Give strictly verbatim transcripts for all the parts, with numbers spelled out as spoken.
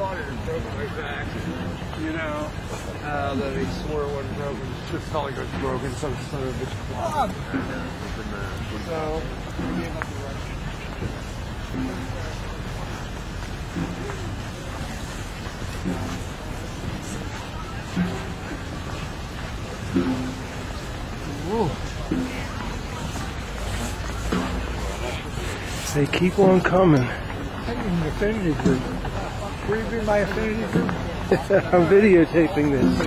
thought it was broken like that. You know, Uh, that he swore it wasn't broken. this color goes broken, some son of a bitch. So, They keep on coming. I'm in the affinity group. Will you be my affinity group? I'm videotaping this.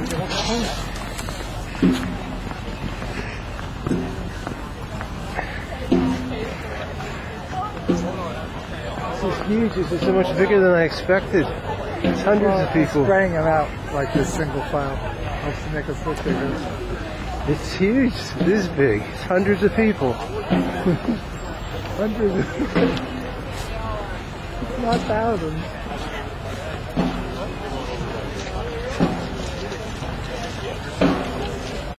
This is huge. This is so much bigger than I expected. It's hundreds Well, of people. Spraying them out like this single file helps to make us look bigger. It's huge. It is big. It's hundreds of people. Hundreds. Not thousands.